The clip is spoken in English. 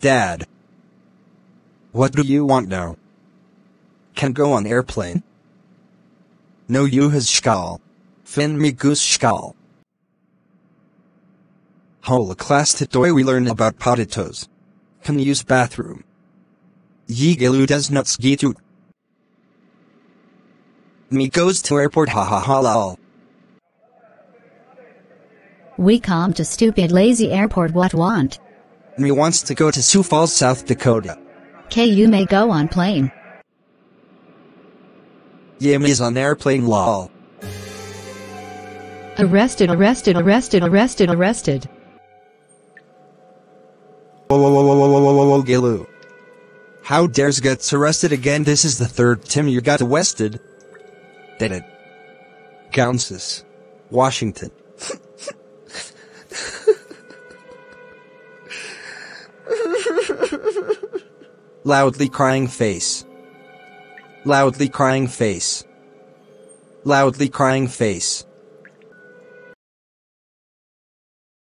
Dad. What do you want now? Can go on airplane. No you has skal. Fin me goose skal. Whole class today we learn about potatoes. Can use bathroom. Ye Gaylou does not ski to. Me goes to airport ha ha ha lol. We come to stupid lazy airport what want? Me wants to go to Sioux Falls, South Dakota. K you may go on plane. Yeah me is on airplane lol. Arrested. Whoa, Gaylou. How dares gets arrested again? This is the third time you got arrested. Did it? Kansas. Washington. Loudly crying face. Loudly crying face. Loudly crying face.